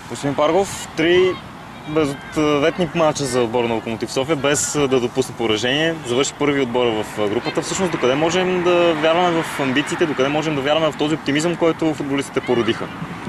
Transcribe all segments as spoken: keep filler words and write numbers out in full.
Господин Паргов, три безответни мача за отбора на Локомотив София, без да допусне поражение. Завърши първи отбор в групата. Всъщност, докъде можем да вярваме в амбициите, докъде можем да вярваме в този оптимизъм, който футболистите породиха?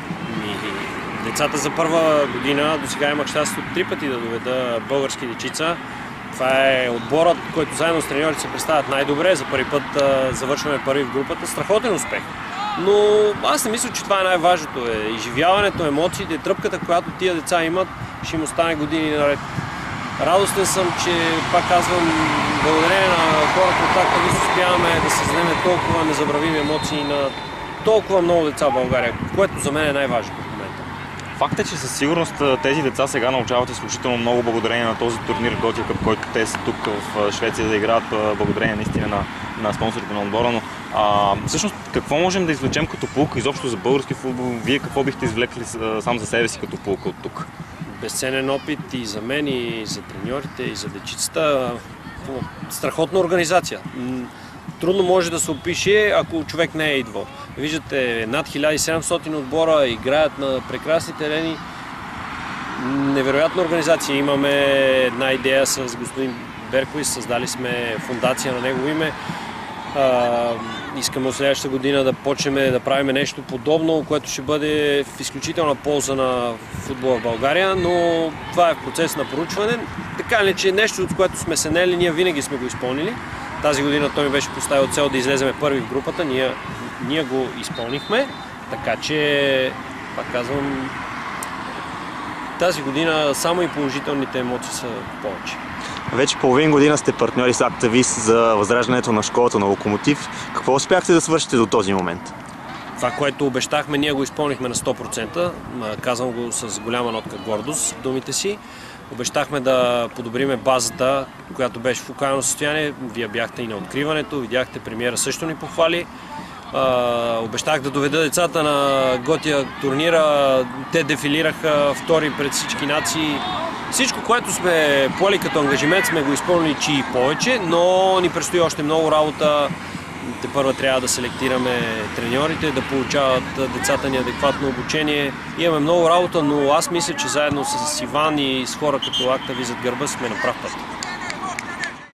Децата за първа година до сега имах щастието три пъти да доведа български дечица. Това е отборът, който заедно с треньорите се представят най-добре. За първи път а, завършваме първи в групата. Страхотен успех. Но аз не мисля, че това е най-важното. Е. Изживяването, емоциите, тръпката, която тия деца имат, ще им остане години наред. Радостен съм, че, пак казвам, благодарение на хората от АКТА успяваме да създадем толкова незабравими емоции на толкова много деца в България, което за мен е най-важното. Факт е, че със сигурност тези деца сега научават изключително много благодарение на този турнир Готия Къп, който те са тук в Швеция да играят благодарение наистина на, на спонсорите на отбора. Но а, всъщност какво можем да извлечем като поука изобщо за български футбол? Вие какво бихте извлекли сам за себе си като поука от тук? Безценен опит и за мен, и за треньорите, и за дечицата. Страхотна организация. Трудно може да се опише, ако човек не е идвал. Виждате, над хиляда и седемстотин отбора играят на прекрасни терени. Невероятна организация. Имаме една идея с господин Беркович, създали сме фундация на негово име. А, искаме от следващата година да почнем да правим нещо подобно, което ще бъде в изключителна полза на футбола в България, но това е в процес на проучване. Така ли, че нещо, от което сме се наели, ние винаги сме го изпълнили. Тази година той ми беше поставил цел да излеземе първи в групата, ние, ние го изпълнихме, така че, пак казвам, тази година само и положителните емоции са повече. Вече половин година сте партньори с АКТА-ВИС за възраждането на школата на Локомотив. Какво успяхте да свършите до този момент? Това, което обещахме, ние го изпълнихме на сто процента. Казвам го с голяма нотка гордост в думите си. Обещахме да подобриме базата, която беше в окаяно състояние. Вие бяхте и на откриването, видяхте, премиера също ни похвали. Uh, обещах да доведа децата на Готия турнира. Те дефилираха втори пред всички нации. Всичко, което сме поели като ангажимент, сме го изпълнили, че и повече, но ни предстои още много работа. Тепърва трябва да селектираме треньорите, да получават децата ни адекватно обучение. Имаме много работа, но аз мисля, че заедно с Иван и с хора като АКТА-ВИС зад гърба сме на прав път.